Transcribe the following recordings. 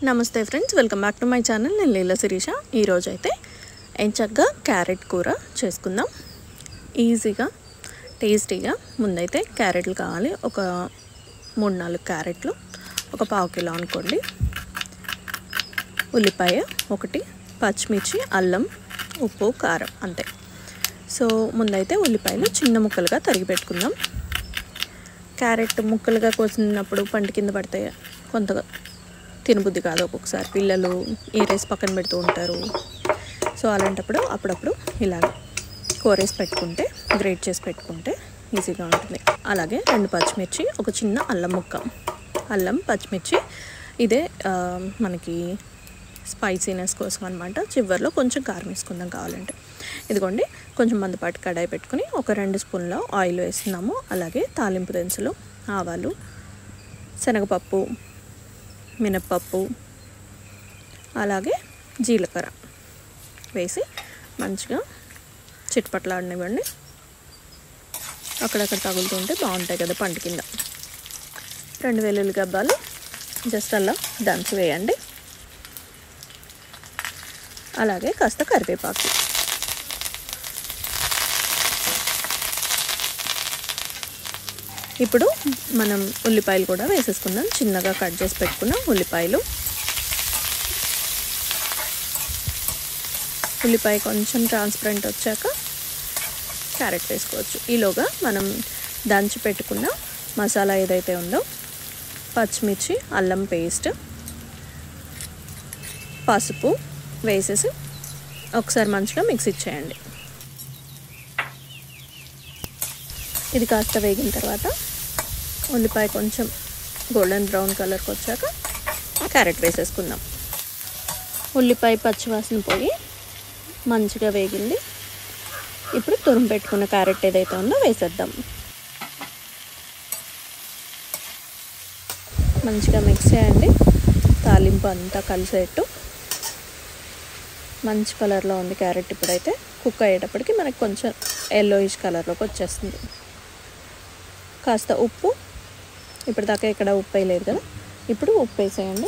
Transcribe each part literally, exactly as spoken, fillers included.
నమస్తే friends, welcome back to my channel. నేను లీలా శిరీష. ఈరోజు అయితే ఎంచక్కా క్యారెట్ కూర చేసుకుందాం. ఈజీగా టేస్టీగా. ముందైతే క్యారెట్లు కావాలి. ఒక మూడు నాలుగు క్యారెట్లు, ఒక పావు కిలో అనుకోండి. ఉల్లిపాయ ఒకటి, పచ్చిమిర్చి, అల్లం, ఉప్పు, కారం అంతే. సో ముందైతే ఉల్లిపాయలు చిన్న ముక్కలుగా తరిగి పెట్టుకుందాం. క్యారెట్ ముక్కలుగా కోసినప్పుడు పంట కింద పడితే కొంతగా తినబుద్ధి కాదు. ఒక్కొక్కసారి పిల్లలు ఏరేసి పక్కన పెడుతూ ఉంటారు. సో అలాంటప్పుడు అప్పుడప్పుడు ఇలాగ కోరేసి పెట్టుకుంటే, గ్రేట్ చేసి పెట్టుకుంటే ఈజీగా ఉంటుంది. అలాగే రెండు పచ్చిమిర్చి, ఒక చిన్న అల్లం ముక్క. అల్లం, పచ్చిమిర్చి ఇదే మనకి స్పైసీనెస్ కోసం అనమాట. చివరిలో కొంచెం కారం వేసుకుందాం కావాలంటే. ఇదిగోండి, కొంచెం మందపాటి కడాయి పెట్టుకుని ఒక రెండు స్పూన్ల ఆయిల్ వేస్తున్నాము. అలాగే తాలింపు దినుసులు, ఆవాలు, శనగపప్పు, మినప్పప్పు, అలాగే జీలకర్ర వేసి మంచిగా చిట్పట్లాడనివ్వండి. అక్కడక్కడ తగులుతుంటే బాగుంటాయి కదా పంట కింద. రెండు వెల్లుల్లి గబ్బాలు జస్ట్ అలా దంచి వేయండి. అలాగే కాస్త కరివేపాకు. ఇప్పుడు మనం ఉల్లిపాయలు కూడా వేసేసుకుందాం. చిన్నగా కట్ చేసి పెట్టుకున్న ఉల్లిపాయలు. ఉల్లిపాయ కొంచెం ట్రాన్స్పరెంట్ వచ్చాక క్యారెట్ వేసుకోవచ్చు. ఈలోగా మనం దంచి పెట్టుకున్న మసాలా ఏదైతే ఉందో, పచ్చిమిర్చి, అల్లం పేస్ట్, పసుపు వేసేసి ఒకసారి మంచిగా మిక్స్ ఇచ్చేయండి. ఇది కాస్త వేగిన తర్వాత ఉల్లిపాయ కొంచెం గోల్డెన్ బ్రౌన్ కలర్కి వచ్చాక క్యారెట్ వేసేసుకుందాం. ఉల్లిపాయ పచ్చివాసన పోయి మంచిగా వేగింది. ఇప్పుడు తురుము పెట్టుకున్న క్యారెట్ ఏదైతే ఉందో వేసేద్దాం. మంచిగా మిక్స్ చేయండి. తాలింపు అంతా కలిసేట్టు. మంచి కలర్లో ఉంది క్యారెట్. ఇప్పుడైతే కుక్ అయ్యేటప్పటికి మనకి కొంచెం ఎల్లోయిష్ కలర్లోకి వచ్చేస్తుంది. కాస్త ఉప్పు, ఇప్పటిదాకా ఇక్కడ ఉప్పు వేయలేదు కదా, ఇప్పుడు ఉప్పు వేసేయండి.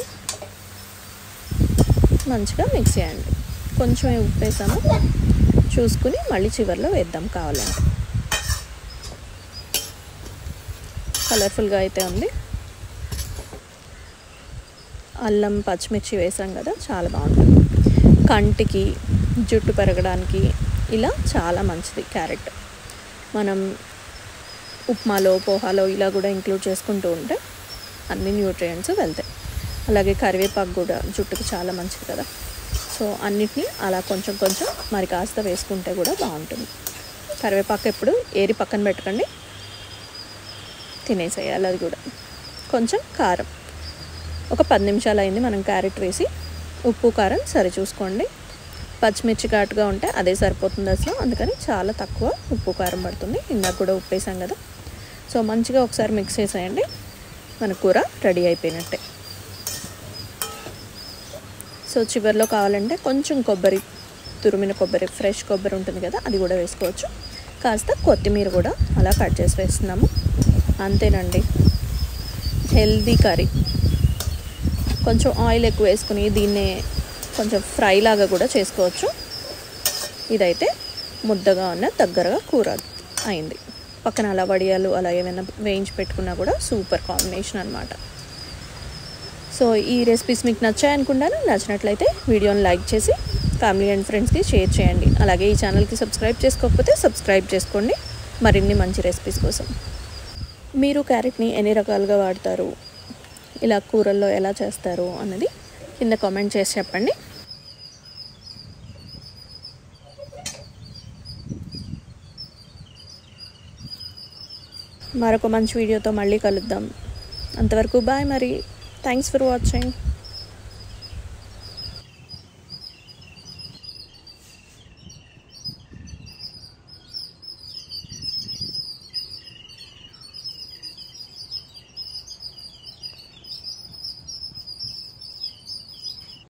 మంచిగా మిక్స్ చేయండి. కొంచెం ఉప్పు వేసాము, చూసుకుని మళ్ళీ చివరిలో వేద్దాం కావాలంటే. కలర్ఫుల్గా అయితే ఉంది. అల్లం, పచ్చిమిర్చి వేసాం కదా, చాలా బాగుంటుంది. కంటికి, జుట్టు పెరగడానికి ఇలా చాలా మంచిది క్యారెట్. మనం ఉప్మాలో, పోహాలో ఇలా కూడా ఇంక్లూడ్ చేసుకుంటూ ఉంటే అన్ని న్యూట్రియంట్స్ వెళ్తాయి. అలాగే కరివేపాకు కూడా జుట్టుకి చాలా మంచిది కదా. సో అన్నిటినీ అలా కొంచెం కొంచెం మరి కాస్త వేసుకుంటే కూడా బాగుంటుంది. కరివేపాకు ఎప్పుడు ఏరి పక్కన పెట్టకండి, తినేసేయాలి అది కూడా. కొంచెం కారం. ఒక పది నిమిషాలు అయింది మనం క్యారెట్ వేసి. ఉప్పు, కారం సరి చూసుకోండి. పచ్చిమిర్చి ఘాటుగా ఉంటే అదే సరిపోతుంది అసలు. అందుకని చాలా తక్కువ ఉప్పు, కారం పడుతుంది. ఇందాక కూడా ఉప్పు వేసాం కదా. సో మంచిగా ఒకసారి మిక్స్ చేసేయండి. మన కూర రెడీ అయిపోయినట్టే. సో చివరిలో కావాలంటే కొంచెం కొబ్బరి, తురిమిన కొబ్బరి, ఫ్రెష్ కొబ్బరి ఉంటుంది కదా, అది కూడా వేసుకోవచ్చు. కాస్త కొత్తిమీర కూడా అలా కట్ చేసి వేస్తున్నాము. అంతేనండి, హెల్దీ కర్రీ. కొంచెం ఆయిల్ ఎక్కువ వేసుకుని దీన్నే కొంచెం ఫ్రై లాగా కూడా చేసుకోవచ్చు. ఇదైతే ముద్దగా ఉన్న దగ్గరగా కూర అయింది. పక్కన అలా వడియాలు అలా ఏమైనా వేయించి పెట్టుకున్నా కూడా సూపర్ కాంబినేషన్ అనమాట. సో ఈ రెసిపీస్ మీకు నచ్చాయనుకుంటాను. నచ్చినట్లయితే వీడియోని లైక్ చేసి ఫ్యామిలీ అండ్ ఫ్రెండ్స్కి షేర్ చేయండి. అలాగే ఈ ఛానల్కి సబ్స్క్రైబ్ చేసుకోకపోతే సబ్స్క్రైబ్ చేసుకోండి మరిన్ని మంచి రెసిపీస్ కోసం. మీరు క్యారెట్ని ఎన్ని రకాలుగా వాడతారు, ఇలా కూరల్లో ఎలా చేస్తారు అన్నది కింద కామెంట్ చేసి చెప్పండి. మరొక మంచి వీడియోతో మళ్ళీ కలుద్దాం. అంతవరకు బాయ్. మరి థ్యాంక్స్ ఫర్ వాచింగ్.